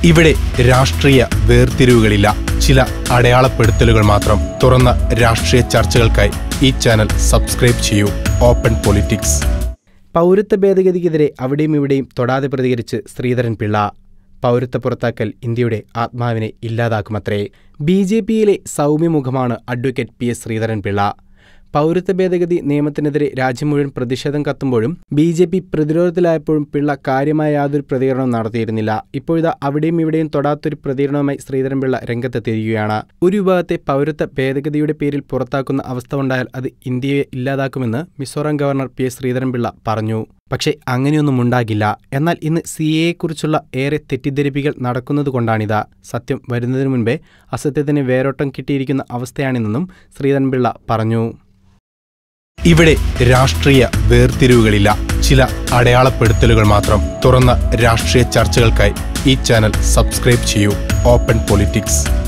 ഇവിടെ രാഷ്ട്രീയ വേർതിരിവുകളില്ല, ചില അടയാളപ്പെടുത്തലുകൾ മാത്രം. തുറന്ന രാഷ്ട്രീയ ചർച്ചകൾക്കായി ഈ ചാനൽ സബ്സ്ക്രൈബ് ചെയ്യൂ. Open politics. പൗരത്വ ഭേദഗതിക്കെതിരെ അവിടെയും ഇവിടെയും തൊടാതെ പ്രതികരിച്ച് ശ്രീധരൻപിള്ള. പൗരത്വ പുറത്താക്കൽ ഇന്ത്യയുടെ ആത്മാവിനെ ഇല്ലാതാക്കുമത്രേ. BJP-യിലെ സൗമ്യമുഖമാണ് അഡ്വക്കേറ്റ് PS ശ്രീധരൻപിള്ള. പൗരത്വ ഭേദഗതി നിയമത്തിനെതിരെ രാജ്യം മുഴുവൻ പ്രതിഷേധം കത്തുമ്പോഴും BJP പ്രതിരോധത്തിലായപ്പോഴും പിള്ള കാര്യമായ യാതൊരു പ്രതികരണവും നടത്തിയിരുന്നില്ല. ഇപ്പോഴിതാ അവിടെയും ഇവിടെയും തൊടാത്തൊരു പ്രതികരണവുമായി ശ്രീധരൻപിള്ള രംഗത്തെത്തിയിരിക്കുകയാണ്. ഒരു വിഭാഗത്തെ പൗരത്വ ഭേദഗതിയുടെ പേരിൽ പുറത്താക്കുന്ന അവസ്ഥ ഉണ്ടായാൽ അത് ഇന്ത്യയെ ഇല്ലാതാക്കുമെന്ന് മിസോറാം ഗവർണർ PS ശ്രീധരൻപിള്ള പറഞ്ഞു. പക്ഷേ അങ്ങനെയൊന്നും ഉണ്ടാകില്ല. എന്നാൽ ഇന്ന് CAA-യെക്കുറിച്ചുള്ള ഏറെ തെറ്റിദ്ധരിപ്പിക്കൽ നടക്കുന്നതുകൊണ്ടാണിത്. സത്യം വരുന്നതിനു മുൻപേ അസത്യത്തിന് വേരോട്ടം കിട്ടിയിരിക്കുന്ന അവസ്ഥയാണിതെന്നും ശ്രീധരൻപിള്ള പറഞ്ഞു. ഇവിടെ രാഷ്ട്രീയ വേർതിരിവുകളില്ല, ചില അടയാളപ്പെടുത്തലുകൾ മാത്രം. തുറന്ന രാഷ്ട്രീയ ചർച്ചകൾക്കായി ഈ ചാനൽ സബ്സ്ക്രൈബ് ചെയ്യൂ. Open politics.